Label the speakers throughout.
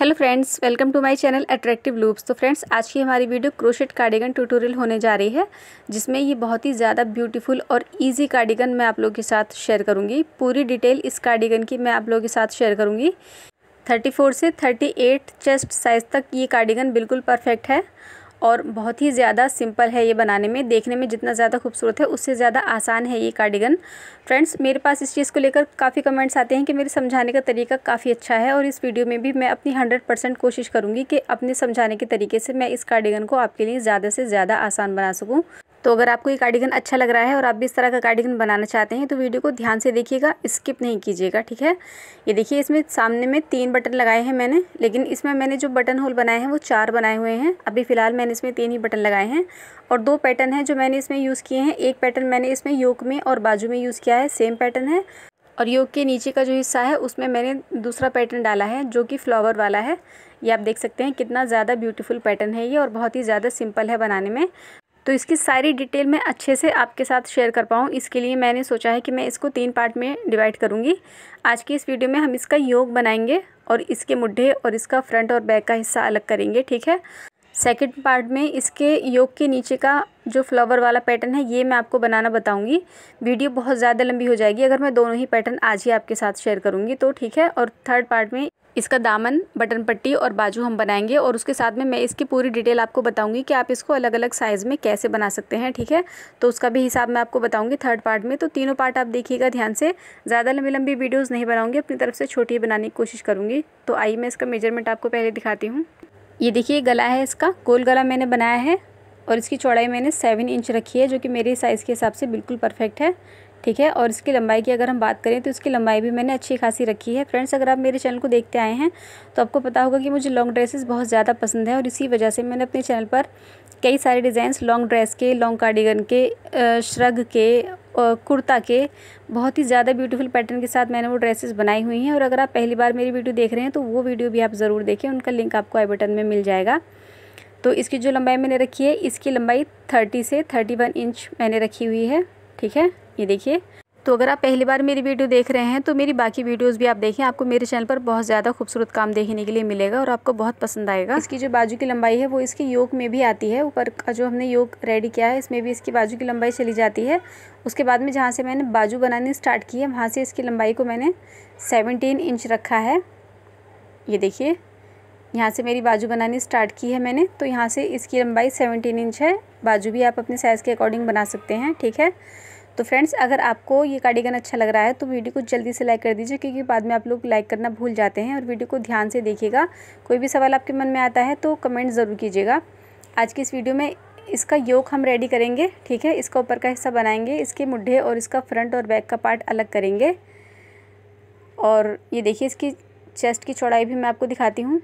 Speaker 1: Hello friends, welcome to my channel attractive loops. तो friends, आज की हमारी वीडियो क्रोशेट कार्डिगन ट्यूटोरियल होने जा रही है, जिसमें ये बहुत ही ज़्यादा ब्यूटीफुल और इजी कार्डिगन मैं आप लोगों के साथ शेयर करूंगी। पूरी डिटेल इस कार्डिगन की मैं आप लोगों के साथ शेयर करूंगी। 34 से 38 चेस्ट साइज़ तक ये कार्डिगन बिल्कुल परफेक्ट है और बहुत ही ज़्यादा सिंपल है ये बनाने में। देखने में जितना ज़्यादा खूबसूरत है उससे ज़्यादा आसान है ये कार्डिगन। फ्रेंड्स, मेरे पास इस चीज़ को लेकर काफ़ी कमेंट्स आते हैं कि मेरे समझाने का तरीका काफ़ी अच्छा है, और इस वीडियो में भी मैं अपनी 100% कोशिश करूँगी कि अपने समझाने के तरीके से मैं इस कार्डिगन को आपके लिए ज़्यादा से ज़्यादा आसान बना सकूँ। तो अगर आपको ये कार्डिगन अच्छा लग रहा है और आप भी इस तरह का कार्डिगन बनाना चाहते हैं तो वीडियो को ध्यान से देखिएगा, स्किप नहीं कीजिएगा, ठीक है। ये देखिए, इसमें सामने में 3 बटन लगाए हैं मैंने, लेकिन इसमें मैंने जो बटन होल बनाए हैं वो 4 बनाए हुए हैं। अभी फ़िलहाल मैंने इसमें 3 ही बटन लगाए हैं और 2 पैटर्न हैं जो मैंने इसमें यूज़ किए हैं। एक पैटर्न मैंने इसमें योक में और बाजू में यूज़ किया है, सेम पैटर्न है। और योक के नीचे का जो हिस्सा है उसमें मैंने दूसरा पैटर्न डाला है जो कि फ्लावर वाला है। ये आप देख सकते हैं कितना ज़्यादा ब्यूटीफुल पैटर्न है ये, और बहुत ही ज़्यादा सिंपल है बनाने में। तो इसकी सारी डिटेल मैं अच्छे से आपके साथ शेयर कर पाऊँ, इसके लिए मैंने सोचा है कि मैं इसको 3 पार्ट में डिवाइड करूँगी। आज की इस वीडियो में हम इसका योक बनाएंगे और इसके मुड्ढे और इसका फ्रंट और बैक का हिस्सा अलग करेंगे, ठीक है। सेकंड पार्ट में इसके योक के नीचे का जो फ्लावर वाला पैटर्न है ये मैं आपको बनाना बताऊंगी। वीडियो बहुत ज़्यादा लंबी हो जाएगी अगर मैं दोनों ही पैटर्न आज ही आपके साथ शेयर करूँगी, तो ठीक है। और थर्ड पार्ट में इसका दामन, बटन पट्टी और बाजू हम बनाएंगे, और उसके साथ में मैं इसकी पूरी डिटेल आपको बताऊंगी कि आप इसको अलग अलग साइज़ में कैसे बना सकते हैं, ठीक है। तो उसका भी हिसाब मैं आपको बताऊंगी थर्ड पार्ट में। तो तीनों पार्ट आप देखिएगा ध्यान से। ज़्यादा लंबी लंबी वीडियोज़ नहीं बनाऊँगी, अपनी तरफ से छोटी बनाने की कोशिश करूँगी। तो आइए मैं इसका मेजरमेंट आपको पहले दिखाती हूँ। ये देखिए, गला है इसका, गोल गला मैंने बनाया है और इसकी चौड़ाई मैंने 7 इंच रखी है, जो कि मेरे साइज़ के हिसाब से बिल्कुल परफेक्ट है, ठीक है। और इसकी लंबाई की अगर हम बात करें तो इसकी लंबाई भी मैंने अच्छी खासी रखी है। फ्रेंड्स, अगर आप मेरे चैनल को देखते आए हैं तो आपको पता होगा कि मुझे लॉन्ग ड्रेसेस बहुत ज़्यादा पसंद है, और इसी वजह से मैंने अपने चैनल पर कई सारे डिज़ाइंस लॉन्ग ड्रेस के, लॉन्ग कार्डिगन के, श्रग के, कुर्ता के, बहुत ही ज़्यादा ब्यूटीफुल पैटर्न के साथ मैंने वो ड्रेसेस बनाई हुई हैं। और अगर आप पहली बार मेरी वीडियो देख रहे हैं तो वो वीडियो भी आप ज़रूर देखें, उनका लिंक आपको आई बटन में मिल जाएगा। तो इसकी जो लंबाई मैंने रखी है, इसकी लंबाई 30 से 31 इंच मैंने रखी हुई है, ठीक है। ये देखिए, तो अगर आप पहली बार मेरी वीडियो देख रहे हैं तो मेरी बाकी वीडियोस भी आप देखें, आपको मेरे चैनल पर बहुत ज़्यादा खूबसूरत काम देखने के लिए मिलेगा और आपको बहुत पसंद आएगा। इसकी जो बाजू की लंबाई है वो इसकी योक में भी आती है। ऊपर का जो हमने योक रेडी किया है इसमें भी इसकी बाजू की लंबाई चली जाती है। उसके बाद में जहाँ से मैंने बाजू बनानी स्टार्ट की है वहाँ से इसकी लंबाई को मैंने 17 इंच रखा है। ये देखिए, यहाँ से मेरी बाजू बनानी स्टार्ट की है मैंने, तो यहाँ से इसकी लंबाई 17 इंच है। बाजू भी आप अपने साइज़ के अकॉर्डिंग बना सकते हैं, ठीक है। तो फ्रेंड्स, अगर आपको ये कार्डिगन अच्छा लग रहा है तो वीडियो को जल्दी से लाइक कर दीजिए, क्योंकि बाद में आप लोग लाइक करना भूल जाते हैं। और वीडियो को ध्यान से देखिएगा, कोई भी सवाल आपके मन में आता है तो कमेंट ज़रूर कीजिएगा। आज की इस वीडियो में इसका योक हम रेडी करेंगे, ठीक है। इसका ऊपर का हिस्सा बनाएंगे, इसके मुड्ढे और इसका फ्रंट और बैक का पार्ट अलग करेंगे। और ये देखिए, इसकी चेस्ट की चौड़ाई भी मैं आपको दिखाती हूँ,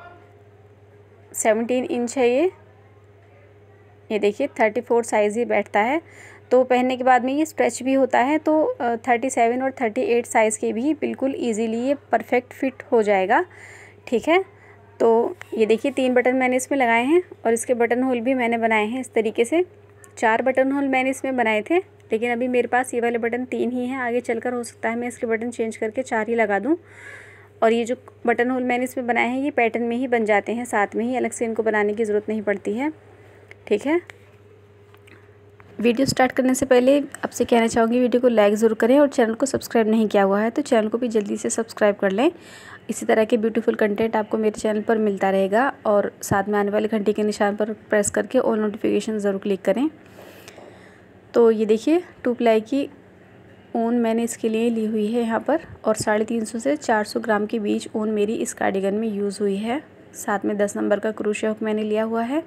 Speaker 1: 17 इंच है ये देखिए, 34 साइज़ ही बैठता है। तो पहनने के बाद में ये स्ट्रेच भी होता है, तो 37 और 38 साइज़ के भी बिल्कुल इजीली ये परफेक्ट फिट हो जाएगा, ठीक है। तो ये देखिए, 3 बटन मैंने इसमें लगाए हैं और इसके बटन होल भी मैंने बनाए हैं इस तरीके से। 4 बटन होल मैंने इसमें बनाए थे, लेकिन अभी मेरे पास ये वाले बटन 3 ही हैं। आगे चलकर हो सकता है मैं इसके बटन चेंज करके 4 ही लगा दूँ। और ये जो बटन होल मैंने इसमें बनाए हैं ये पैटर्न में ही बन जाते हैं, साथ में ही, अलग से इनको बनाने की ज़रूरत नहीं पड़ती है, ठीक है। वीडियो स्टार्ट करने से पहले आपसे कहना चाहूँगी, वीडियो को लाइक ज़रूर करें, और चैनल को सब्सक्राइब नहीं किया हुआ है तो चैनल को भी जल्दी से सब्सक्राइब कर लें। इसी तरह के ब्यूटीफुल कंटेंट आपको मेरे चैनल पर मिलता रहेगा। और साथ में आने वाले घंटे के निशान पर प्रेस करके ऑल नोटिफिकेशन ज़रूर क्लिक करें। तो ये देखिए, 2 प्लाई की ऊन मैंने इसके लिए ली हुई है यहाँ पर, और 350 से 400 ग्राम के बीच ऊन मेरी इस कार्डिगन में यूज़ हुई है। साथ में 10 नंबर का क्रोशे हुक मैंने लिया हुआ है।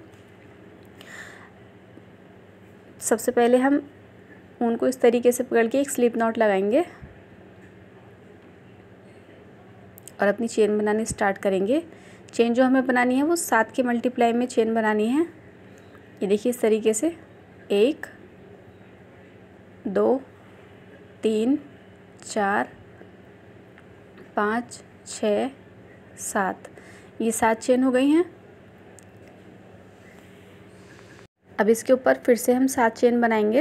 Speaker 1: सबसे पहले हम ऊन को इस तरीके से पकड़ के एक स्लिप नॉट लगाएंगे और अपनी चेन बनानी स्टार्ट करेंगे। चेन जो हमें बनानी है वो 7 के मल्टीप्लाई में चेन बनानी है। ये देखिए, इस तरीके से 1 2 3 4 5 6 7, ये 7 चेन हो गई हैं। अब इसके ऊपर फिर से हम 7 चेन बनाएंगे,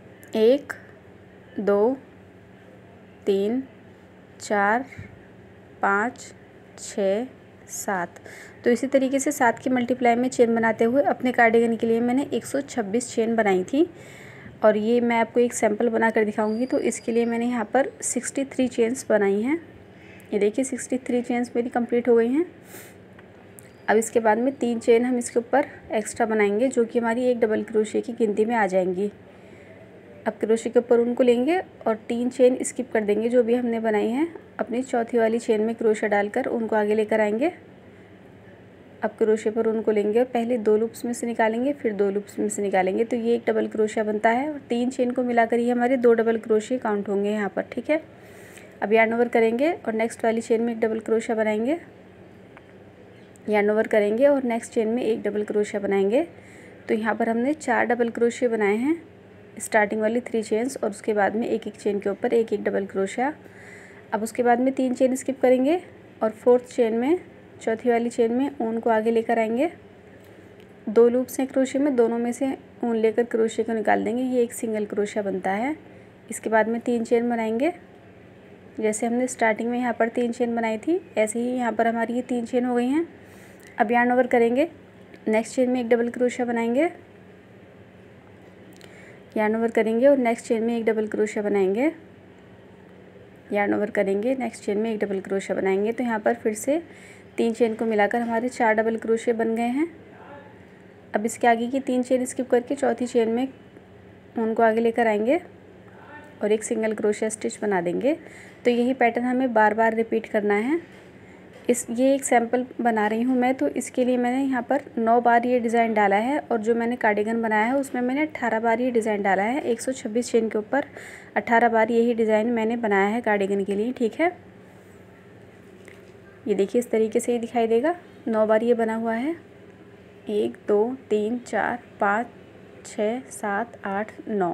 Speaker 1: 1 2 3 4 5, 6, 7। तो इसी तरीके से 7 की मल्टीप्लाई में चेन बनाते हुए अपने कार्डिगन के लिए मैंने 126 चेन बनाई थी। और ये मैं आपको एक सैंपल बना कर दिखाऊंगी। तो इसके लिए मैंने यहाँ पर 63 चेन्स बनाई हैं। ये देखिए 63 चेन्स मेरी कंप्लीट हो गई हैं। अब इसके बाद में 3 चेन हम इसके ऊपर एक्स्ट्रा बनाएंगे, जो कि हमारी एक डबल क्रोशिया की गिनती में आ जाएंगी। अब क्रोशिया के ऊपर उनको लेंगे और 3 चेन स्किप कर देंगे जो भी हमने बनाई हैं। अपनी चौथी वाली चेन में क्रोशिया डालकर उनको आगे लेकर आएंगे। अब क्रोशिया पर उनको लेंगे और पहले 2 लूप्स में से निकालेंगे, फिर 2 लूप्स में से निकालेंगे। तो ये एक डबल क्रोशिया बनता है और 3 चेन को मिलाकर ही हमारे 2 डबल क्रोशिया काउंट होंगे यहाँ पर। ठीक है, अब यार्न ओवर करेंगे और नेक्स्ट वाली चेन में एक डबल क्रोशिया बनाएंगे, यार्न ओवर करेंगे और नेक्स्ट चेन में एक डबल क्रोशिया बनाएंगे। तो यहाँ पर हमने 4 डबल क्रोशिया बनाए हैं, स्टार्टिंग वाली 3 चेन्स और उसके बाद में एक एक चेन के ऊपर एक एक डबल क्रोशिया। अब उसके बाद में 3 चेन स्किप करेंगे और 4th चेन में, चौथी वाली चेन में ऊन को आगे लेकर आएंगे। 2 लूप्स हैं क्रोशिया में, दोनों में से ऊन लेकर क्रोशिया को निकाल देंगे। ये एक सिंगल क्रोशिया बनता है। इसके बाद में 3 चेन बनाएंगे। जैसे हमने स्टार्टिंग में यहाँ पर 3 चेन बनाई थी, ऐसे ही यहाँ पर हमारी ये 3 चेन हो गई हैं। अब यार्न ओवर करेंगे, नेक्स्ट चेन में एक डबल क्रोशिया बनाएंगे, यार्न ओवर करेंगे और नेक्स्ट चेन में एक डबल क्रोशिया बनाएंगे, यार्न ओवर करेंगे, नेक्स्ट चेन में एक डबल क्रोशिया बनाएंगे। तो यहाँ पर फिर से 3 चेन को मिलाकर हमारे 4 डबल क्रोशिया बन गए हैं। अब इसके आगे की 3 चेन स्किप करके चौथी चेन में उनको आगे लेकर आएंगे और एक सिंगल क्रोशिया स्टिच बना देंगे। तो यही पैटर्न हमें बार बार रिपीट करना है। ये एक सैंपल बना रही हूँ मैं, तो इसके लिए मैंने यहाँ पर 9 बार ये डिज़ाइन डाला है और जो मैंने कार्डिगन बनाया है उसमें मैंने 18 बार ये डिज़ाइन डाला है। 126 चेन के ऊपर 18 बार यही डिज़ाइन मैंने बनाया है कार्डिगन के लिए। ठीक है, ये देखिए इस तरीके से ही दिखाई देगा। 9 बार ये बना हुआ है। 1, 2, 3, 4, 5, 6, 7, 8, 9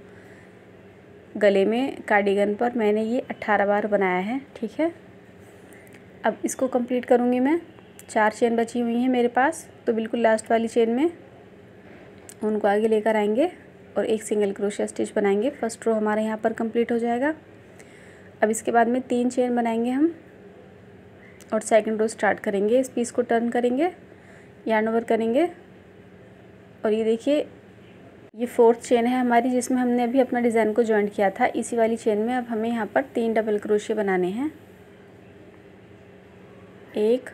Speaker 1: गले में कार्डिगन पर मैंने ये 18 बार बनाया है। ठीक है, अब इसको कंप्लीट करूँगी मैं। 4 चेन बची हुई हैं मेरे पास, तो बिल्कुल लास्ट वाली चेन में उनको आगे लेकर आएंगे और एक सिंगल क्रोशिया स्टिच बनाएंगे। फर्स्ट रो हमारा यहाँ पर कंप्लीट हो जाएगा। अब इसके बाद में 3 चेन बनाएंगे हम और सेकंड रो स्टार्ट करेंगे। इस पीस को टर्न करेंगे, यार्न ओवर करेंगे और ये देखिए ये 4th चेन है हमारी, जिसमें हमने अभी अपना डिज़ाइन को जॉइंट किया था। इसी वाली चेन में अब हमें यहाँ पर 3 डबल क्रोशिया बनाने हैं। 1,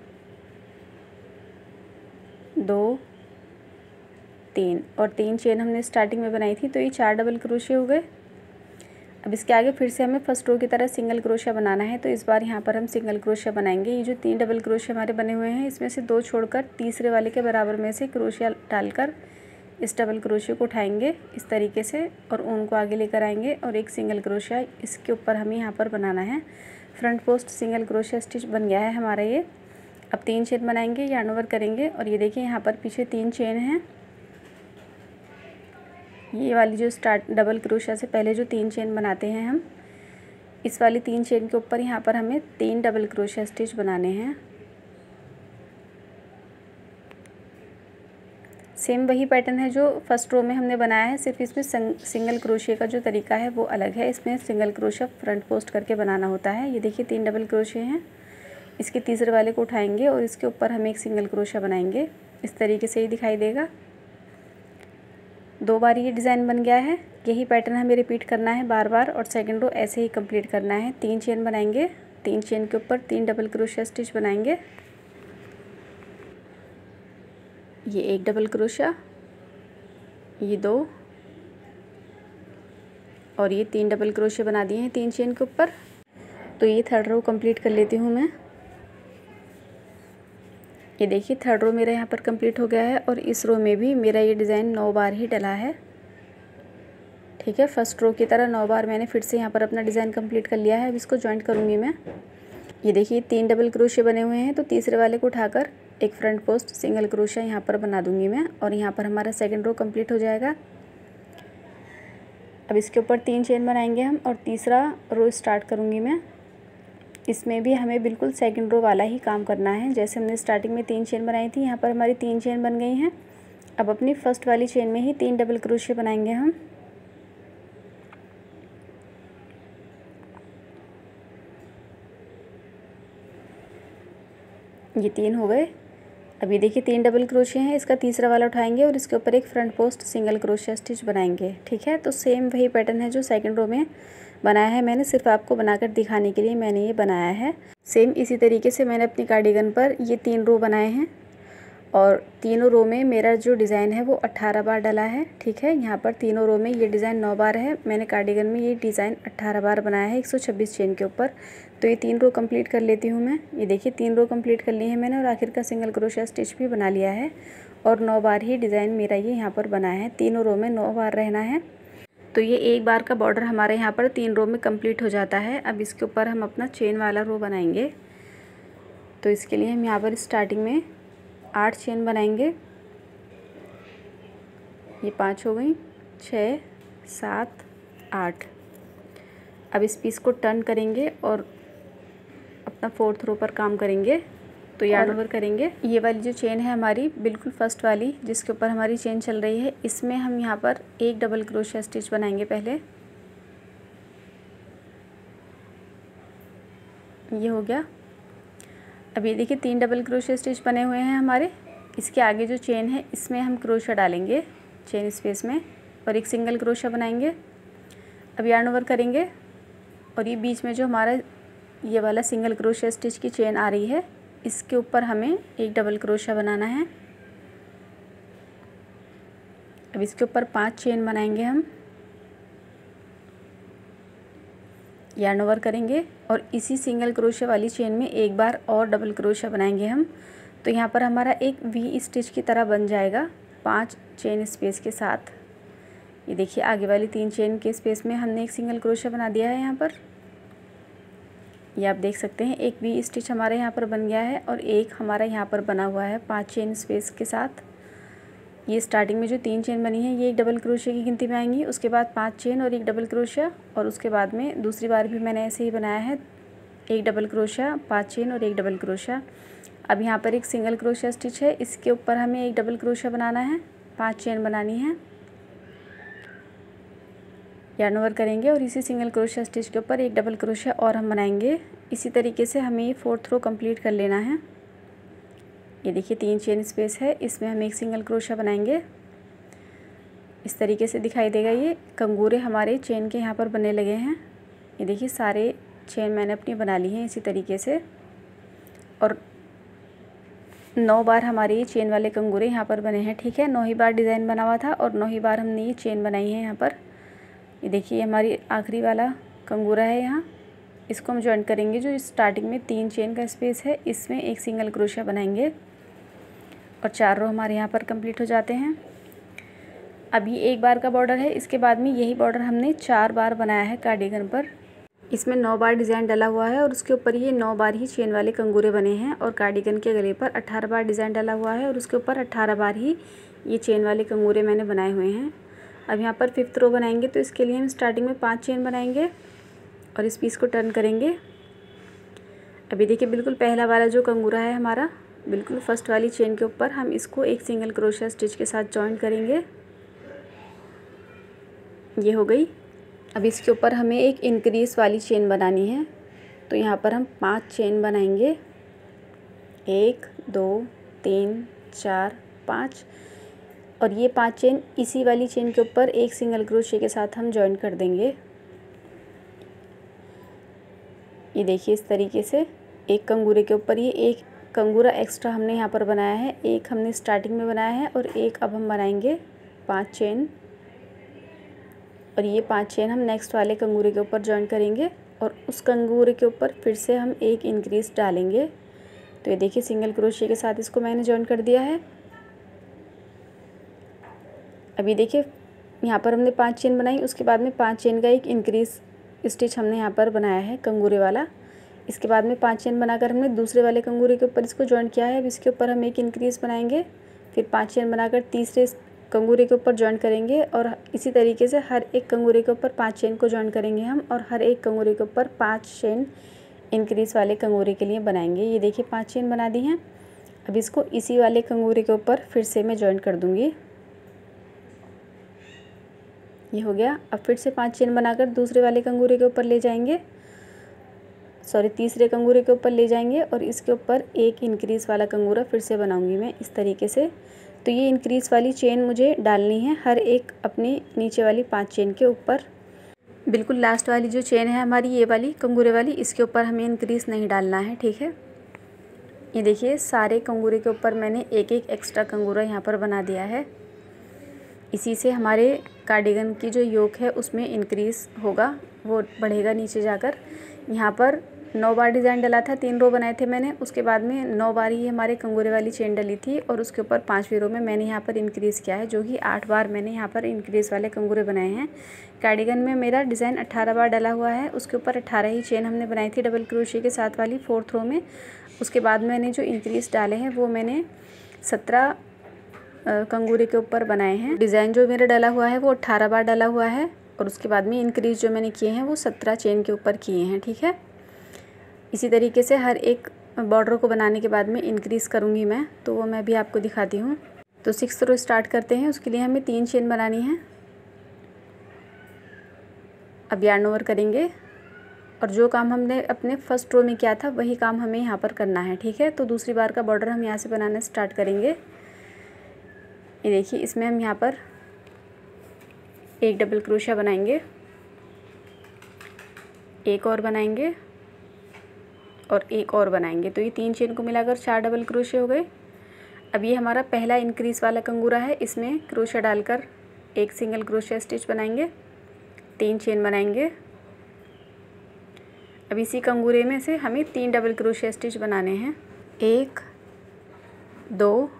Speaker 1: 2, 3 और 3 चेन हमने स्टार्टिंग में बनाई थी, तो ये 4 डबल क्रोशिया हो गए। अब इसके आगे फिर से हमें फर्स्ट रो की तरह सिंगल क्रोशिया बनाना है, तो इस बार यहाँ पर हम सिंगल क्रोशिया बनाएंगे। ये जो 3 डबल क्रोशिया हमारे बने हुए हैं, इसमें से 2 छोड़कर तीसरे वाले के बराबर में से क्रोशिया डालकर इस डबल क्रोशिया को उठाएंगे इस तरीके से और ऊन को आगे लेकर आएंगे और एक सिंगल क्रोशिया इसके ऊपर हमें यहाँ पर बनाना है। Front post single crochet stitch बन गया है हमारा ये। अब 3 चेन बनाएंगे, यार्न ओवर करेंगे और ये देखिए यहाँ पर पीछे 3 चेन हैं। ये वाली जो स्टार्ट डबल क्रोशिया से पहले जो 3 चेन बनाते हैं हम, इस वाली 3 चेन के ऊपर यहाँ पर हमें 3 डबल क्रोशिया स्टिच बनाने हैं। सेम वही पैटर्न है जो फर्स्ट रो में हमने बनाया है, सिर्फ इसमें सिंगल क्रोशिया का जो तरीका है वो अलग है। इसमें सिंगल क्रोशिया फ्रंट पोस्ट करके बनाना होता है। ये देखिए 3 डबल क्रोशिया हैं। इसके तीसरे वाले को उठाएंगे और इसके ऊपर हम एक सिंगल क्रोशिया बनाएंगे। इस तरीके से ही दिखाई देगा। 2 बार ये डिज़ाइन बन गया है। यही पैटर्न हमें रिपीट करना है बार बार और सेकंड रो ऐसे ही कंप्लीट करना है। 3 चेन बनाएंगे, 3 चेन के ऊपर 3 डबल क्रोशिया स्टिच बनाएंगे। ये एक डबल क्रोशिया, ये 2 और ये 3 डबल क्रोशिया बना दिए हैं 3 चेन के ऊपर। तो ये थर्ड रो कंप्लीट कर लेती हूँ मैं। ये देखिए थर्ड रो मेरा यहाँ पर कंप्लीट हो गया है और इस रो में भी मेरा ये डिज़ाइन 9 बार ही डला है। ठीक है, फर्स्ट रो की तरह 9 बार मैंने फिर से यहाँ पर अपना डिज़ाइन कंप्लीट कर लिया है। अब इसको जॉइंट करूँगी मैं। ये देखिए 3 डबल क्रोशिया बने हुए हैं, तो तीसरे वाले को उठाकर एक फ्रंट पोस्ट सिंगल क्रोशिया यहाँ पर बना दूँगी मैं और यहाँ पर हमारा सेकंड रो कंप्लीट हो जाएगा। अब इसके ऊपर 3 चेन बनाएंगे हम और तीसरा रो स्टार्ट करूँगी मैं। इसमें भी हमें बिल्कुल सेकंड रो वाला ही काम करना है। जैसे हमने स्टार्टिंग में 3 चेन बनाई थी, यहाँ पर हमारी 3 चेन बन गई हैं। अब अपनी फर्स्ट वाली चेन में ही 3 डबल क्रोशिया बनाएंगे हम। ये 3 हो गए। अभी देखिए 3 डबल क्रोशे हैं, इसका तीसरा वाला उठाएंगे और इसके ऊपर एक front post single crochet stitch बनाएंगे। ठीक है, तो सेम वही पैटर्न है जो सेकंड रो में बनाया है मैंने, सिर्फ आपको बनाकर दिखाने के लिए मैंने ये बनाया है। सेम इसी तरीके से मैंने अपनी कार्डिगन पर ये 3 रो बनाए हैं और तीनों रो में मेरा जो डिज़ाइन है वो 18 बार डला है। ठीक है, यहाँ पर तीनों रो में ये डिज़ाइन 9 बार है। मैंने कार्डिगन में ये डिज़ाइन 18 बार बनाया है 126 चेन के ऊपर। तो ये 3 रो कंप्लीट कर लेती हूँ मैं। ये देखिए 3 रो कंप्लीट कर ली है मैंने और आखिर का सिंगल क्रोशिया स्टिच भी बना लिया है और 9 बार ही डिज़ाइन मेरा ये यहाँ पर बना है। तीनों रो में 9 बार रहना है। तो ये एक बार का बॉर्डर हमारे यहाँ पर 3 रो में कंप्लीट हो जाता है। अब इसके ऊपर हम अपना चेन वाला रो बनाएंगे। तो इसके लिए हम यहाँ पर स्टार्टिंग में 8 चेन बनाएंगे। ये 5 हो गई, 6, 7, 8। अब इस पीस को टर्न करेंगे और अपना 4th रो पर काम करेंगे। तो यार्न ओवर करेंगे। ये वाली जो चेन है हमारी बिल्कुल फर्स्ट वाली जिसके ऊपर हमारी चेन चल रही है, इसमें हम यहाँ पर एक डबल क्रोशिया स्टिच बनाएंगे पहले। ये हो गया। अब ये देखिए 3 डबल क्रोशिया स्टिच बने हुए हैं हमारे। इसके आगे जो चेन है इसमें हम क्रोशिया डालेंगे चेन स्पेस में और एक सिंगल क्रोशिया बनाएंगे। अब यार्न ओवर करेंगे और ये बीच में जो हमारा ये वाला सिंगल क्रोशिया स्टिच की चेन आ रही है इसके ऊपर हमें एक डबल क्रोशिया बनाना है। अब इसके ऊपर 5 चेन बनाएंगे हम। यार्न ओवर करेंगे और इसी सिंगल क्रोशिया वाली चेन में एक बार और डबल क्रोशिया बनाएंगे हम। तो यहाँ पर हमारा एक वी स्टिच की तरह बन जाएगा 5 चेन स्पेस के साथ। ये देखिए आगे वाली 3 चेन के स्पेस में हमने एक सिंगल क्रोशिया बना दिया है यहाँ पर। ये आप देख सकते हैं एक वी स्टिच हमारे यहाँ पर बन गया है और एक हमारा यहाँ पर बना हुआ है 5 चेन स्पेस के साथ। ये स्टार्टिंग में जो 3 चेन बनी है ये एक डबल क्रोशिया की गिनती में आएंगी, उसके बाद 5 चेन और एक डबल क्रोशिया और उसके बाद में दूसरी बार भी मैंने ऐसे ही बनाया है एक डबल क्रोशिया, 5 चेन और एक डबल क्रोशिया। अब यहाँ पर एक सिंगल क्रोशिया स्टिच है, इसके ऊपर हमें एक डबल क्रोशिया बनाना है, 5 चेन बनानी है। यार्न ओवर करेंगे और इसी सिंगल क्रोशिया स्टिच के ऊपर एक डबल क्रोशिया और हम बनाएंगे। इसी तरीके से हमें ये 4th रो कंप्लीट कर लेना है। ये देखिए 3 चेन स्पेस है, इसमें हम एक सिंगल क्रोशिया बनाएंगे। इस तरीके से दिखाई देगा। ये कंगूरे हमारे चेन के यहाँ पर बनने लगे हैं। ये देखिए सारे चेन मैंने अपनी बना ली हैं इसी तरीके से और 9 बार हमारे ये चेन वाले कंगूरे यहाँ पर बने हैं। ठीक है, 9 ही बार डिज़ाइन बना हुआ था और 9 ही बार हमने ये चेन बनाई है यहाँ पर। ये देखिए हमारी आखिरी वाला कंगूरा है यहाँ, इसको हम ज्वाइन करेंगे। जो स्टार्टिंग में 3 चेन का स्पेस है इसमें एक सिंगल क्रोशिया बनाएंगे और 4 रो हमारे यहाँ पर कंप्लीट हो जाते हैं। अभी एक बार का बॉर्डर है, इसके बाद में यही बॉर्डर हमने 4 बार बनाया है कार्डिगन पर। इसमें 9 बार डिज़ाइन डला हुआ है और उसके ऊपर ये 9 बार ही चेन वाले कंगूरे बने हैं और कार्डिगन के गले पर 18 बार डिज़ाइन डला हुआ है और उसके ऊपर 18 बार ही ये चेन वाले कंगूरे मैंने बनाए हुए हैं। अब यहाँ पर 5th रो बनाएंगे तो इसके लिए हम स्टार्टिंग में 5 चेन बनाएंगे और इस पीस को टर्न करेंगे। अभी देखिए बिल्कुल पहला वाला जो कंगूरा है हमारा बिल्कुल फर्स्ट वाली चेन के ऊपर हम इसको एक सिंगल क्रोशिया स्टिच के साथ जॉइन करेंगे। ये हो गई। अब इसके ऊपर हमें एक इंक्रीज वाली चेन बनानी है तो यहाँ पर हम 5 चेन बनाएंगे, 1, 2, 3, 4, 5 और ये 5 चेन इसी वाली चेन के ऊपर एक सिंगल क्रोशिया के साथ हम जॉइन कर देंगे। ये देखिए इस तरीके से एक कंगूरे के ऊपर ये एक कंगूरा एक्स्ट्रा हमने यहाँ पर बनाया है, एक हमने स्टार्टिंग में बनाया है और एक अब हम बनाएंगे 5 चेन और ये 5 चेन हम नेक्स्ट वाले कंगूरे के ऊपर जॉइन करेंगे और उस कंगूरे के ऊपर फिर से हम एक इंक्रीज डालेंगे। तो ये देखिए सिंगल क्रोशिया के साथ इसको मैंने जॉइन कर दिया है। अभी देखिए यहाँ पर हमने 5 चेन बनाई, उसके बाद में 5 चेन का एक इंक्रीज स्टिच हमने यहाँ पर बनाया है कंगूरे वाला। इसके बाद में 5 चेन बनाकर हमने दूसरे वाले कंगूरे के ऊपर इसको जॉइन किया है। अब इसके ऊपर हम एक इंक्रीज बनाएंगे, फिर 5 चेन बनाकर तीसरे कंगूरे के ऊपर जॉइन करेंगे और इसी तरीके से हर एक कंगूरे के ऊपर 5 चेन को जॉइन करेंगे हम और हर एक कंगूरे के ऊपर 5 चेन इंक्रीज वाले कंगूरे के लिए बनाएंगे। ये देखिए 5 चेन बना दी हैं। अब इसको इसी वाले कंगूरे के ऊपर फिर से मैं जॉइन कर दूँगी। ये हो गया। अब फिर से 5 चेन बनाकर दूसरे वाले कंगूरे के ऊपर ले जाएंगे, सॉरी तीसरे कंगूरे के ऊपर ले जाएंगे और इसके ऊपर एक इंक्रीज़ वाला कंगूरा फिर से बनाऊंगी मैं इस तरीके से। तो ये इंक्रीज़ वाली चेन मुझे डालनी है हर एक अपनी नीचे वाली 5 चेन के ऊपर। बिल्कुल लास्ट वाली जो चेन है हमारी ये वाली कंगूरे वाली, इसके ऊपर हमें इंक्रीज़ नहीं डालना है, ठीक है। ये देखिए सारे कंगूरे के ऊपर मैंने एक एक एक्स्ट्रा कंगूरा यहाँ पर बना दिया है। इसी से हमारे कार्डिगन की जो योक है उसमें इंक्रीज़ होगा, वो बढ़ेगा नीचे जाकर। यहाँ पर 9 बार डिज़ाइन डला था, 3 रो बनाए थे मैंने, उसके बाद में 9 बार ही हमारे कंगूरे वाली चेन डली थी और उसके ऊपर 5वीं रो में मैंने यहाँ पर इंक्रीज़ किया है, जो कि 8 बार मैंने यहाँ पर इंक्रीज़ वाले कंगूरे बनाए हैं। कार्डिगन में मेरा डिज़ाइन 18 बार डला हुआ है, उसके ऊपर 18 ही चेन हमने बनाई थी डबल क्रोशिया के साथ वाली 4th रो में। उसके बाद मैंने जो इंक्रीज़ डाले हैं वो मैंने 17 कंगूरे के ऊपर बनाए हैं। डिज़ाइन जो मेरा डला हुआ है वो 18 बार डला हुआ है और उसके बाद में इंक्रीज़ जो मैंने किए हैं वो 17 चेन के ऊपर किए हैं, ठीक है। इसी तरीके से हर एक बॉर्डर को बनाने के बाद में इंक्रीज़ करूँगी मैं, तो वो मैं भी आपको दिखाती हूँ। तो 6th रो स्टार्ट करते हैं। उसके लिए हमें 3 चेन बनानी है। अब यार्न ओवर करेंगे और जो काम हमने अपने फर्स्ट रो में किया था वही काम हमें यहाँ पर करना है, ठीक है। तो दूसरी बार का बॉर्डर हम यहाँ से बनाना स्टार्ट करेंगे। ये देखिए इसमें हम यहाँ पर एक डबल क्रोशिया बनाएंगे, एक और बनाएंगे और एक और बनाएंगे। तो ये 3 चेन को मिलाकर 4 डबल क्रोशिया हो गए। अब ये हमारा पहला इंक्रीज़ वाला कंगूरा है, इसमें क्रोशिया डालकर एक सिंगल क्रोशिया स्टिच बनाएंगे, 3 चेन बनाएंगे। अब इसी कंगूरे में से हमें 3 डबल क्रोशिया स्टिच बनाने हैं, 1 2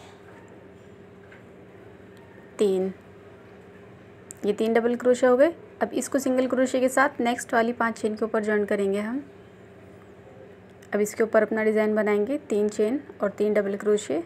Speaker 1: 3। ये 3 डबल क्रोशिया हो गए। अब इसको सिंगल क्रोशिया के साथ नेक्स्ट वाली 5 चेन के ऊपर जॉइन करेंगे हम। अब इसके ऊपर अपना डिज़ाइन बनाएंगे, 3 चेन और 3 डबल क्रोशिया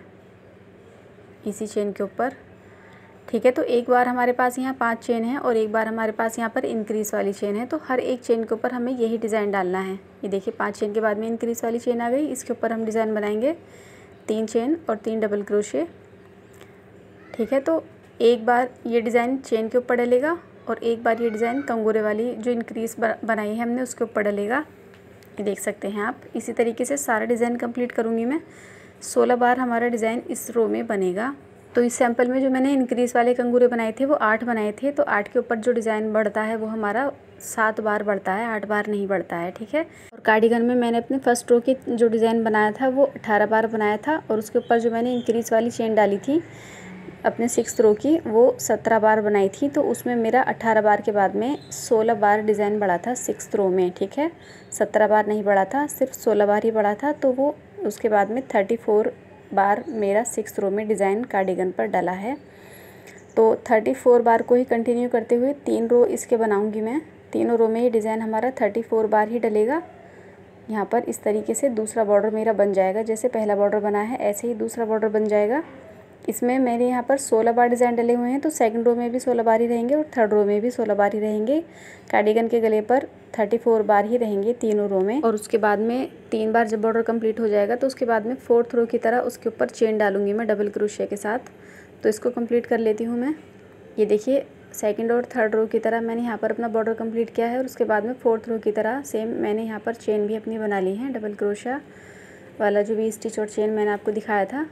Speaker 1: इसी चेन के ऊपर, ठीक है। तो एक बार हमारे पास यहाँ 5 चेन है और एक बार हमारे पास यहाँ पर इंक्रीज़ वाली चेन है, तो हर एक चेन के ऊपर हमें यही डिज़ाइन डालना है। ये देखिए 5 चेन के बाद में इंक्रीज़ वाली चेन आ गई, इसके ऊपर हम डिज़ाइन बनाएंगे 3 चेन और 3 डबल क्रोशिया, ठीक है। तो एक बार ये डिज़ाइन चेन के ऊपर डलेगा और एक बार ये डिज़ाइन कंगूरे वाली जो इंक्रीज़ बनाई है हमने उसके ऊपर डलेगा। ये देख सकते हैं आप। इसी तरीके से सारा डिज़ाइन कंप्लीट करूँगी मैं। 16 बार हमारा डिज़ाइन इस रो में बनेगा। तो इस सैंपल में जो मैंने इंक्रीज़ वाले कंगूरे बनाए थे वो 8 बनाए थे, तो 8 के ऊपर जो डिज़ाइन बढ़ता है वो हमारा 7 बार बढ़ता है, 8 बार नहीं बढ़ता है, ठीक है। और कार्डिगन में मैंने अपने फर्स्ट रो के जो डिज़ाइन बनाया था वो 18 बार बनाया था और उसके ऊपर जो मैंने इंक्रीज़ वाली चेन डाली थी अपने 6th रो की वो 17 बार बनाई थी, तो उसमें मेरा 18 बार के बाद में 16 बार डिज़ाइन बढ़ा था 6th रो में, ठीक है। 17 बार नहीं बढ़ा था, सिर्फ 16 बार ही बढ़ा था। तो वो उसके बाद में 34 बार मेरा 6th रो में डिज़ाइन कार्डिगन पर डला है। तो 34 बार को ही कंटिन्यू करते हुए 3 रो इसके बनाऊंगी मैं। तीनों रो में ये डिज़ाइन हमारा 34 बार ही डलेगा। यहाँ पर इस तरीके से दूसरा बॉर्डर मेरा बन जाएगा, जैसे पहला बॉर्डर बना है ऐसे ही दूसरा बॉर्डर बन जाएगा। इसमें मेरे यहाँ पर 16 बार डिज़ाइन डले हुए हैं, तो 2nd रो में भी 16 बार ही रहेंगे और 3rd रो में भी 16 बार ही रहेंगे। कार्डिगन के गले पर 34 बार ही रहेंगे तीनों रो में। और उसके बाद में 3 बार जब बॉर्डर कंप्लीट हो जाएगा तो उसके बाद में 4th रो की तरह उसके ऊपर चेन डालूंगी मैं डबल क्रोशिया के साथ। तो इसको कंप्लीट कर लेती हूँ मैं। ये देखिए 2nd और 3rd रो की तरह मैंने यहाँ पर अपना बॉर्डर कंप्लीट किया है और उसके बाद में 4th रो की तरह सेम मैंने यहाँ पर चेन भी अपनी बना ली है, डबल क्रोशिया वाला जो भी स्टिच और चेन मैंने आपको दिखाया था।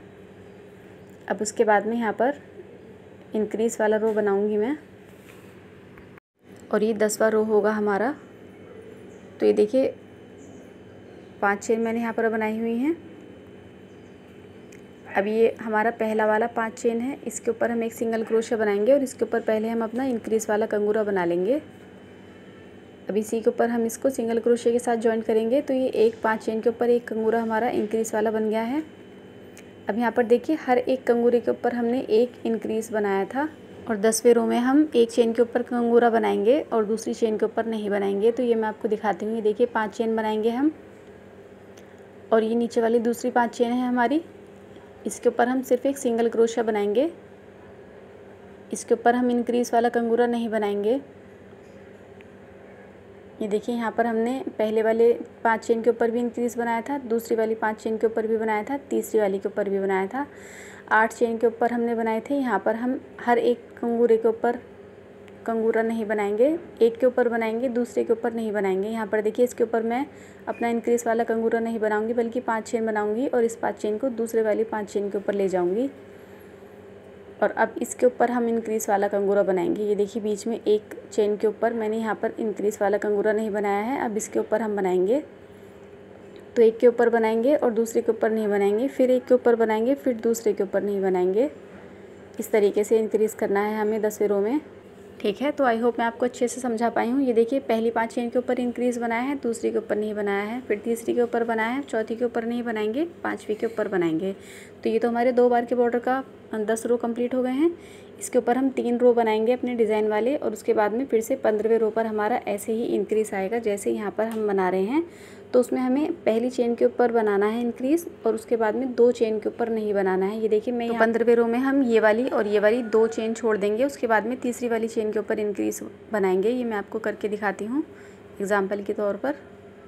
Speaker 1: अब उसके बाद में यहाँ पर इंक्रीज़ वाला रो बनाऊंगी मैं और ये 10वां रो होगा हमारा। तो ये देखिए 5 चेन मैंने यहाँ पर बनाई हुई हैं। अब ये हमारा पहला वाला 5 चेन है, इसके ऊपर हम एक सिंगल क्रोशिया बनाएंगे और इसके ऊपर पहले हम अपना इंक्रीज़ वाला कंगूरा बना लेंगे। अब इसी के ऊपर हम इसको सिंगल क्रोशिया के साथ जॉइन करेंगे। तो ये एक 5 चेन के ऊपर एक कंगूरा हमारा इंक्रीज़ वाला बन गया है। अब यहाँ पर देखिए हर एक कंगूरे के ऊपर हमने एक इंक्रीज़ बनाया था और 10वें रो में हम एक चेन के ऊपर कंगूरा बनाएंगे और दूसरी चेन के ऊपर नहीं बनाएंगे। तो ये मैं आपको दिखाती हूँ। ये देखिए 5 चेन बनाएंगे हम और ये नीचे वाली दूसरी 5 चेन है हमारी, इसके ऊपर हम सिर्फ एक सिंगल क्रोशिया बनाएंगे। इसके ऊपर हम इंक्रीज़ वाला कंगूरा नहीं बनाएंगे। ये देखिए यहाँ पर हमने पहले वाले 5 चेन के ऊपर भी इंक्रीज़ बनाया था, दूसरी वाली 5 चेन के ऊपर भी बनाया था, तीसरी वाली के ऊपर भी बनाया था। 8 चेन के ऊपर हमने बनाए थे। यहाँ पर हम हर एक कंगूरे के ऊपर कंगूरा नहीं बनाएंगे, एक के ऊपर बनाएंगे, दूसरे के ऊपर नहीं बनाएंगे। यहाँ पर देखिए इसके ऊपर मैं अपना इंक्रीज़ वाला कंगूरा नहीं बनाऊंगी, बल्कि 5 चेन बनाऊंगी और इस 5 चेन को दूसरे वाली 5 चेन के ऊपर ले जाऊंगी। और अब इसके ऊपर हम इंक्रीज़ वाला कंगूरा बनाएंगे। ये देखिए बीच में एक चेन के ऊपर मैंने यहाँ पर इंक्रीज़ वाला कंगूरा नहीं बनाया है। अब इसके ऊपर हम बनाएंगे, तो एक के ऊपर बनाएंगे और दूसरे के ऊपर नहीं बनाएंगे, फिर एक के ऊपर बनाएंगे, फिर दूसरे के ऊपर नहीं बनाएंगे। इस तरीके से इंक्रीज़ करना है हमें 10वें रो में। ठीक है, तो आई होप मैं आपको अच्छे से समझा पाई हूँ। ये देखिए पहली 5 चेन के ऊपर इंक्रीज़ बनाया है, दूसरी के ऊपर नहीं बनाया है, फिर तीसरी के ऊपर बनाया है, चौथी के ऊपर नहीं बनाएंगे, 5वीं के ऊपर बनाएंगे। तो ये तो हमारे 2 बार के बॉर्डर का 10 रो कंप्लीट हो गए हैं। इसके ऊपर हम 3 रो बनाएंगे अपने डिज़ाइन वाले, और उसके बाद में फिर से 15वें रो पर हमारा ऐसे ही इंक्रीज़ आएगा जैसे यहाँ पर हम बना रहे हैं। तो उसमें हमें पहली चेन के ऊपर बनाना है इंक्रीज़, और उसके बाद में 2 चेन के ऊपर नहीं बनाना है। ये देखिए मैं तो 15वें रो में हम ये वाली और ये वाली 2 चेन छोड़ देंगे, उसके बाद में तीसरी वाली चेन के ऊपर इंक्रीज़ बनाएंगे। ये मैं आपको करके दिखाती हूँ एग्जाम्पल के तौर पर।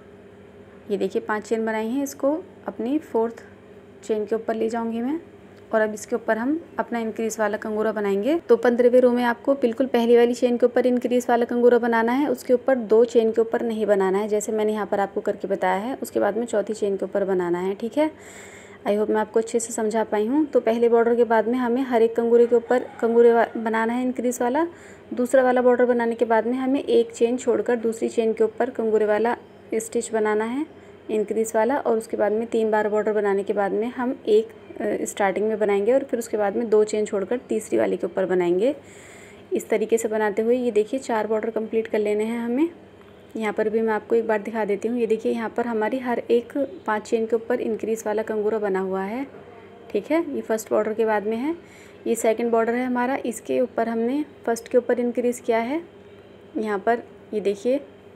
Speaker 1: ये देखिए 5 चेन बनाई हैं, इसको अपनी 4th चेन के ऊपर ले जाऊँगी मैं, और अब इसके ऊपर हम अपना इंक्रीज़ वाला कंगूरा बनाएंगे। तो 15वें रो में आपको बिल्कुल पहली वाली चेन के ऊपर इंक्रीज़ वाला कंगूरा बनाना है, उसके ऊपर 2 चेन के ऊपर नहीं बनाना है, जैसे मैंने यहाँ पर आपको करके बताया है। उसके बाद में चौथी चेन के ऊपर बनाना है। ठीक है, आई होप मैं आपको अच्छे से समझा पाई हूँ। तो पहले बॉर्डर के बाद में हमें हर एक कंगूरे के ऊपर कंगूरे बनाना है इंक्रीज़ वाला। दूसरा वाला बॉर्डर बनाने के बाद में हमें एक चेन छोड़कर दूसरी चेन के ऊपर कंगूरे वाला स्टिच बनाना है इंक्रीज़ वाला, और उसके बाद में 3 बार बॉर्डर बनाने के बाद में हम एक स्टार्टिंग में बनाएंगे, और फिर उसके बाद में 2 चेन छोड़कर तीसरी वाली के ऊपर बनाएंगे। इस तरीके से बनाते हुए ये देखिए 4 बॉर्डर कंप्लीट कर लेने हैं हमें। यहाँ पर भी मैं आपको एक बार दिखा देती हूँ। ये देखिए यहाँ पर हमारी हर एक 5 चेन के ऊपर इंक्रीज़ वाला कंगूरा बना हुआ है। ठीक है, ये फर्स्ट बॉर्डर के बाद में है। ये सेकंड बॉर्डर है हमारा, इसके ऊपर हमने फर्स्ट के ऊपर इंक्रीज़ किया है। यहाँ पर ये देखिए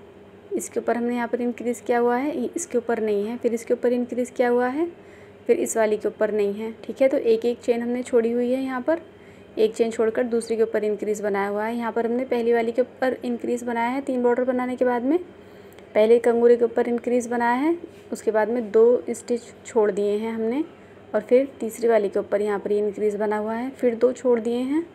Speaker 1: इसके ऊपर हमने यहाँ पर इंक्रीज़ किया हुआ है, इसके ऊपर नहीं है, फिर इसके ऊपर इंक्रीज़ किया हुआ है, फिर इस वाली के ऊपर नहीं है। ठीक है, तो एक एक चेन हमने छोड़ी हुई है। यहाँ पर एक चेन छोड़कर दूसरी के ऊपर इंक्रीज़ बनाया हुआ है। यहाँ पर हमने पहली वाली के ऊपर इंक्रीज़ बनाया है 3 बॉर्डर बनाने के बाद में। पहले कंगूरे के ऊपर इंक्रीज़ बनाया है, उसके बाद में 2 स्टिच छोड़ दिए हैं हमने, और फिर तीसरी वाली के ऊपर यहाँ पर इंक्रीज़ बना हुआ है, फिर 2 छोड़ दिए हैं,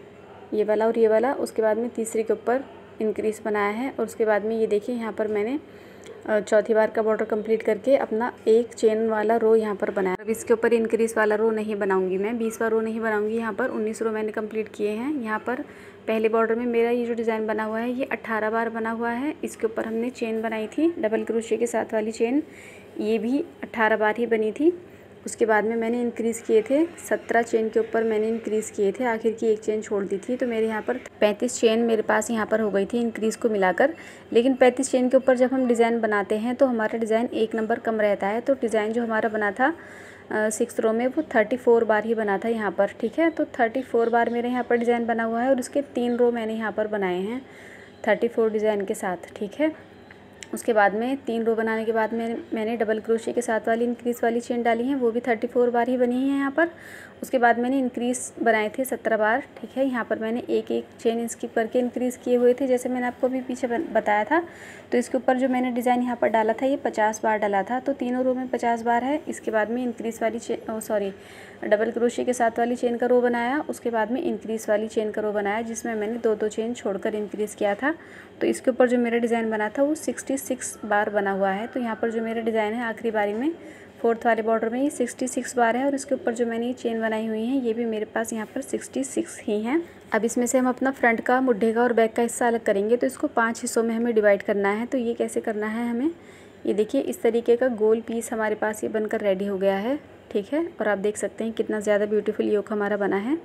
Speaker 1: ये वाला और ये वाला। उसके बाद में तीसरी के ऊपर इंक्रीज़ बनाया है, और उसके बाद में ये देखिए यहाँ पर मैंने चौथी बार का बॉर्डर कंप्लीट करके अपना एक चेन वाला रो यहाँ पर बनाया। अब इसके ऊपर इंक्रीज़ वाला रो नहीं बनाऊंगी मैं, 20वां रो नहीं बनाऊंगी। यहाँ पर 19 रो मैंने कंप्लीट किए हैं। यहाँ पर पहले बॉर्डर में मेरा ये जो डिज़ाइन बना हुआ है ये 18 बार बना हुआ है। इसके ऊपर हमने चेन बनाई थी डबल क्रोशिया के साथ वाली चेन, ये भी 18 बार ही बनी थी। उसके बाद में मैंने इंक्रीज़ किए थे 17 चेन के ऊपर मैंने इंक्रीज़ किए थे, आखिर की एक चेन छोड़ दी थी। तो मेरे यहाँ पर 35 चेन मेरे पास यहाँ पर हो गई थी इंक्रीज़ को मिलाकर। लेकिन 35 चेन के ऊपर जब हम डिज़ाइन बनाते हैं तो हमारा डिज़ाइन 1 नंबर कम रहता है। तो डिज़ाइन जो हमारा बना था 6th रो में वो 34 बार ही बना था यहाँ पर। ठीक है, तो 34 बार मेरे यहाँ पर डिज़ाइन बना हुआ है, और उसके 3 रो मैंने यहाँ पर बनाए हैं 34 डिज़ाइन के साथ। ठीक है, उसके बाद में 3 रो बनाने के बाद मैंने डबल क्रोशिया के साथ वाली इंक्रीज़ वाली चेन डाली है, वो भी 34 बार ही बनी है यहाँ पर। उसके बाद मैंने इंक्रीज़ बनाए थे 17 बार। ठीक है, यहाँ पर मैंने एक एक चेन स्किप करके इंक्रीज़ किए हुए थे, जैसे मैंने आपको अभी पीछे बताया था। तो इसके ऊपर जो मैंने डिज़ाइन यहाँ पर डाला था ये 50 बार डाला था, तो तीनों रो में 50 बार है। इसके बाद में इंक्रीज़ वाली डबल क्रोशिया के साथ वाली चेन का रो बनाया, उसके बाद में इंक्रीज़ वाली चेन का रो बनाया, जिसमें मैंने 2-2 चेन छोड़कर इंक्रीज़ किया था। तो इसके ऊपर जो मेरा डिज़ाइन बना था वो 66 बार बना हुआ है। तो यहाँ पर जो मेरा डिज़ाइन है आखिरी बारी में 4th वाले बॉर्डर में ये 66 बार है, और इसके ऊपर जो मैंने ये चेन बनाई हुई है ये भी मेरे पास यहाँ पर 66 ही हैं। अब इसमें से हम अपना फ्रंट का, मुड्ढे का और बैक का हिस्सा अलग करेंगे। तो इसको 5 हिस्सों में हमें डिवाइड करना है। तो ये कैसे करना है हमें, ये देखिए इस तरीके का गोल पीस हमारे पास ये बनकर रेडी हो गया है। ठीक है, और आप देख सकते हैं कितना ज़्यादा ब्यूटीफुल योक हमारा बना है।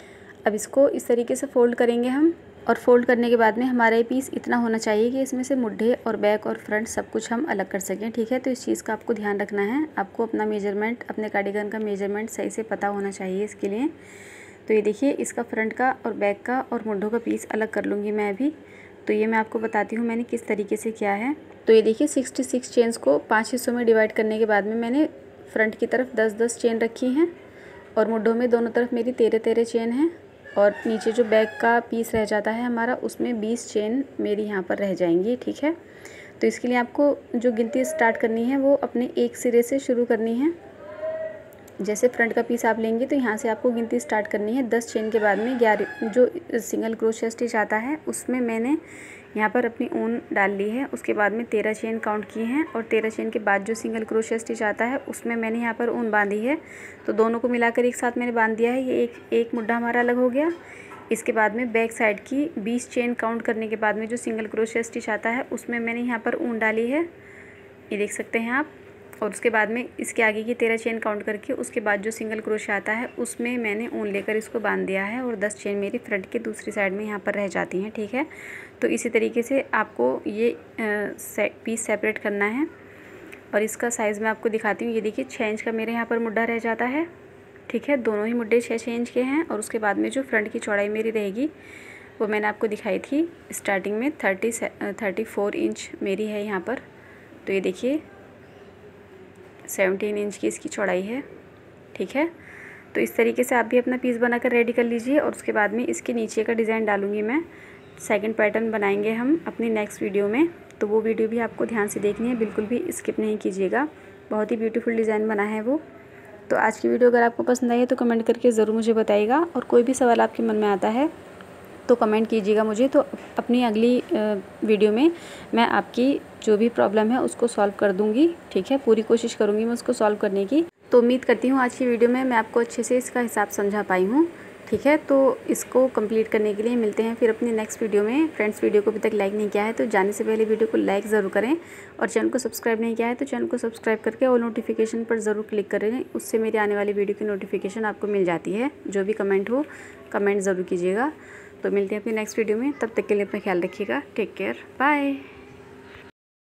Speaker 1: अब इसको इस तरीके से फ़ोल्ड करेंगे हम, और फ़ोल्ड करने के बाद में हमारा ये पीस इतना होना चाहिए कि इसमें से मुड्ढे और बैक और फ्रंट सब कुछ हम अलग कर सकें। ठीक है, तो इस चीज़ का आपको ध्यान रखना है। आपको अपना मेजरमेंट, अपने कार्डिगन का मेजरमेंट सही से पता होना चाहिए इसके लिए। तो ये देखिए इसका फ्रंट का और बैक का और मुड्ढों का पीस अलग कर लूँगी मैं अभी। तो ये मैं आपको बताती हूँ मैंने किस तरीके से किया है। तो ये देखिए 66 चेन्स को 5 हिस्सों में डिवाइड करने के बाद में मैंने फ्रंट की तरफ 10-10 चेन रखी हैं, और मुड्ढों में दोनों तरफ मेरी 13-13 चेन हैं, और नीचे जो बैक का पीस रह जाता है हमारा उसमें 20 चेन मेरी यहाँ पर रह जाएंगी। ठीक है, तो इसके लिए आपको जो गिनती स्टार्ट करनी है वो अपने एक सिरे से शुरू करनी है। जैसे फ्रंट का पीस आप लेंगे तो यहाँ से आपको गिनती स्टार्ट करनी है 10 चेन के बाद में 11 जो सिंगल क्रोशिया स्टिच आता है उसमें मैंने यहाँ पर अपनी ऊन डाल ली है। उसके बाद में 13 चेन काउंट किए हैं और 13 चेन के बाद जो सिंगल क्रोशिया स्टिच आता है उसमें मैंने यहाँ पर ऊन बांधी है। तो दोनों को मिलाकर एक साथ मैंने बांध दिया है। ये एक मुड्ढा हमारा अलग हो गया। इसके बाद में बैक साइड की 20 चेन काउंट करने के बाद में जो सिंगल क्रोशिया स्टिच आता है उसमें मैंने यहाँ पर ऊन डाली है, ये देख सकते हैं आप। और उसके बाद में इसके आगे की 13 चेन काउंट करके उसके बाद जो सिंगल क्रोशिया आता है उसमें मैंने ऊन लेकर इसको बांध दिया है और 10 चेन मेरी फ्रंट के दूसरी साइड में यहाँ पर रह जाती हैं। ठीक है, तो इसी तरीके से आपको ये पीस सेपरेट करना है। और इसका साइज़ मैं आपको दिखाती हूँ। ये देखिए 6 इंच का मेरे यहाँ पर मुड्ढा रह जाता है। ठीक है, दोनों ही मुड्ढे 6 इंच के हैं। और उसके बाद में जो फ्रंट की चौड़ाई मेरी रहेगी वो मैंने आपको दिखाई थी स्टार्टिंग में 34 इंच मेरी है यहाँ पर। तो ये देखिए 17 इंच की इसकी चौड़ाई है। ठीक है, तो इस तरीके से आप भी अपना पीस बनाकर रेडी कर लीजिए। और उसके बाद में इसके नीचे का डिज़ाइन डालूंगी मैं। सेकंड पैटर्न बनाएंगे हम अपनी नेक्स्ट वीडियो में, तो वो वीडियो भी आपको ध्यान से देखनी है, बिल्कुल भी स्किप नहीं कीजिएगा। बहुत ही ब्यूटीफुल डिज़ाइन बना है वो। तो आज की वीडियो अगर आपको पसंद आई है तो कमेंट करके ज़रूर मुझे बताइएगा। और कोई भी सवाल आपके मन में आता है तो कमेंट कीजिएगा मुझे, तो अपनी अगली वीडियो में मैं आपकी जो भी प्रॉब्लम है उसको सॉल्व कर दूंगी। ठीक है, पूरी कोशिश करूंगी मैं उसको सॉल्व करने की। तो उम्मीद करती हूँ आज की वीडियो में मैं आपको अच्छे से इसका हिसाब समझा पाई हूँ। ठीक है, तो इसको कंप्लीट करने के लिए मिलते हैं फिर अपनी नेक्स्ट वीडियो में। फ्रेंड्स, वीडियो को अभी तक लाइक नहीं किया है तो जाने से पहले वीडियो को लाइक ज़रूर करें। और चैनल को सब्सक्राइब नहीं किया है तो चैनल को सब्सक्राइब करके ऑल नोटिफिकेशन पर ज़रूर क्लिक करें, उससे मेरी आने वाली वीडियो की नोटिफिकेशन आपको मिल जाती है। जो भी कमेंट हो कमेंट ज़रूर कीजिएगा। तो मिलते हैं अपनी नेक्स्ट वीडियो में, तब तक के लिए अपना ख्याल रखिएगा। Take care, bye.